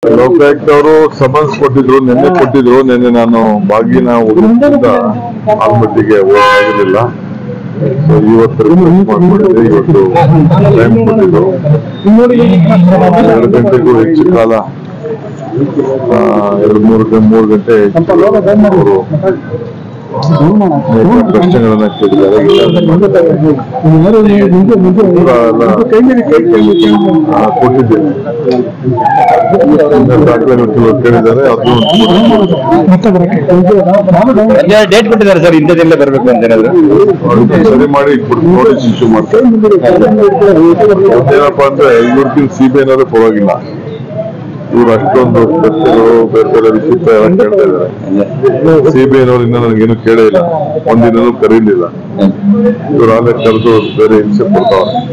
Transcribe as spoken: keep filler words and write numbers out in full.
ಲೋಕಾಯುಕ್ತ ಅವರು ಸಮನ್ಸ್ ಕೊಟ್ಟಿದ್ರು, ನಿನ್ನೆ ಕೊಟ್ಟಿದ್ರು. ನಿನ್ನೆ ನಾನು ಬಾಗಿನ ಹೋಗೋದ್ರಿಂದ ಆಲ್ಮಟ್ಟಿಗೆ ಹೋಗಲಿಲ್ಲ. ಸೊ ಇವತ್ತು ಮಾಡ್ಕೊಂಡಿದ್ದೆ. ಇವತ್ತು ಟೈಮ್ ಕೊಟ್ಟಿದ್ರು, ಎರಡು ಗಂಟೆಗೂ ಹೆಚ್ಚು ಕಾಲ, ಎರಡು ಮೂರು ಮೂರು ಗಂಟೆ ಅವರು ಪ್ರಶ್ನೆಗಳನ್ನ ಕೇಳಿದ್ದಾರೆ. ಕೊಟ್ಟಿದ್ದೇನೆ, ದಾಖಲೆಗಳು ಕೇಳಿದ್ದಾರೆ. ಅದು ಡೇಟ್ ಕೊಟ್ಟಿದ್ದಾರೆ ಸರ್, ಇಂಥದ್ದೆಲ್ಲ ಬರಬೇಕು ಅಂತ ಸರಿ ಮಾಡಿ ನೋಟಿಸ್ ಇಶ್ಯೂ ಮಾಡ್ತಾರೆ. ಏನಪ್ಪಾ ಅಂದ್ರೆ ಇವ್ರಿಗಿಂತ ಸಿ ಬಿ ಐನಾದ್ರೂ ಪರವಾಗಿಲ್ಲ, ಇವ್ರು ಅಷ್ಟೊಂದು ಪ್ರಶ್ನೆಗಳು ಬೇರೆ ಬೇರೆ ವಿಚಿತ್ರ ಎಲ್ಲ ಕೇಳ್ತಾ ಇದ್ದಾರೆ. ಸಿಬಿಐನವ್ರಿಂದ ನನಗೇನು ಕೇಳೇ ಇಲ್ಲ, ಒಂದಿನೂ ಕರೀಲಿಲ್ಲ. ಇವ್ರು ಆಮೇಲೆ ಕರೆದು ಬೇರೆ ಹಿಂಸೆ ಕೊಡ್ತಾವ್ರೆ.